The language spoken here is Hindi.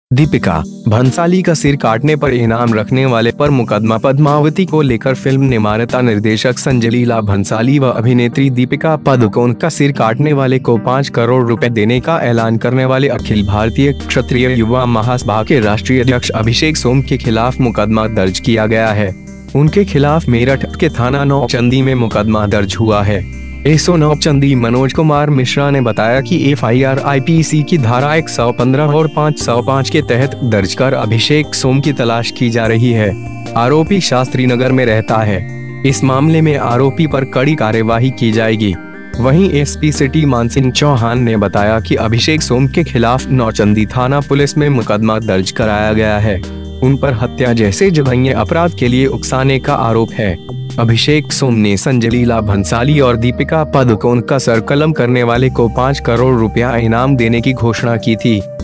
दीपिका भंसाली का सिर काटने पर इनाम रखने वाले पर मुकदमा। पद्मावती को लेकर फिल्म निर्माता निर्देशक संजय लीला भंसाली व अभिनेत्री दीपिका पादुकोण का सिर काटने वाले को 5 करोड़ रुपए देने का ऐलान करने वाले अखिल भारतीय क्षत्रिय युवा महासभा के राष्ट्रीय अध्यक्ष अभिषेक सोम के खिलाफ मुकदमा दर्ज किया गया है। उनके खिलाफ मेरठ के थाना नौचंदी में मुकदमा दर्ज हुआ है। एसओ नौचंदी मनोज कुमार मिश्रा ने बताया कि एफआईआर आईपीसी की धारा 115 और 505 के तहत दर्ज कर अभिषेक सोम की तलाश की जा रही है। आरोपी शास्त्री नगर में रहता है। इस मामले में आरोपी पर कड़ी कार्यवाही की जाएगी। वहीं एसपी सिटी मानसिंह चौहान ने बताया कि अभिषेक सोम के खिलाफ नौचंदी थाना पुलिस में मुकदमा दर्ज कराया गया है। उन पर हत्या जैसे जघन्य अपराध के लिए उकसाने का आरोप है। अभिषेक सोम ने संजय लीला भंसाली और दीपिका पादुकोण का सर कलम करने वाले को 5 करोड़ रुपया इनाम देने की घोषणा की थी।